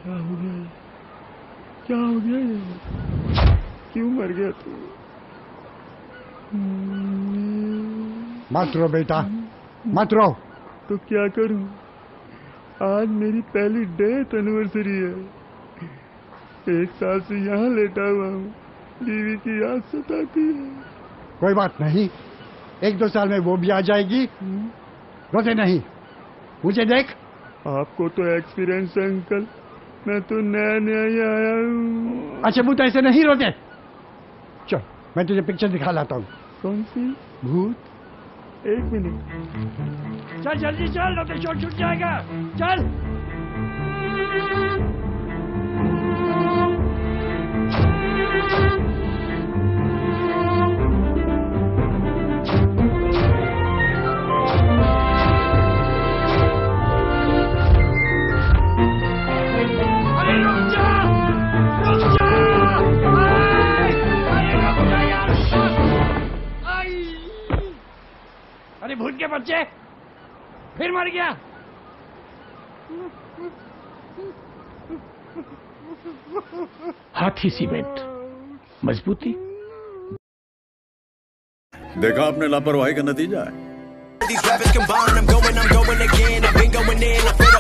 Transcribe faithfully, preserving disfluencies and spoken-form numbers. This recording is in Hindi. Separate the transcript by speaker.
Speaker 1: क्या हो गया? क्या हो गया ये? क्यों मर गया तू?
Speaker 2: मत रो बेटा, मत रो।
Speaker 1: तो क्या करूं? आज मेरी पहली डेथ एनिवर्सरी है। एक साल से यहाँ लेटा हुआ हूँ, बीवी की याद सताती है।
Speaker 2: कोई बात नहीं, एक दो साल में वो भी आ जाएगी। रोते नहीं, मुझे देख।
Speaker 1: आपको तो एक्सपीरियंस है अंकल, मैं तो नया नया ही आया हूँ।
Speaker 2: अच्छा भूत ऐसे नहीं रोते। चल मैं तुझे पिक्चर दिखा लाता हूँ।
Speaker 1: कौन सी? भूत? एक मिनट।
Speaker 2: चल जल्दी चल, रोते शोर छूट जाएगा। चल। अरे भूत के बच्चे, फिर मर गया।
Speaker 3: हाथी सीमेंट, मजबूती।
Speaker 4: देखा आपने लापरवाही का नतीजा है।
Speaker 5: These rappers combine, I'm going, I'm going again. I've been going in. I feel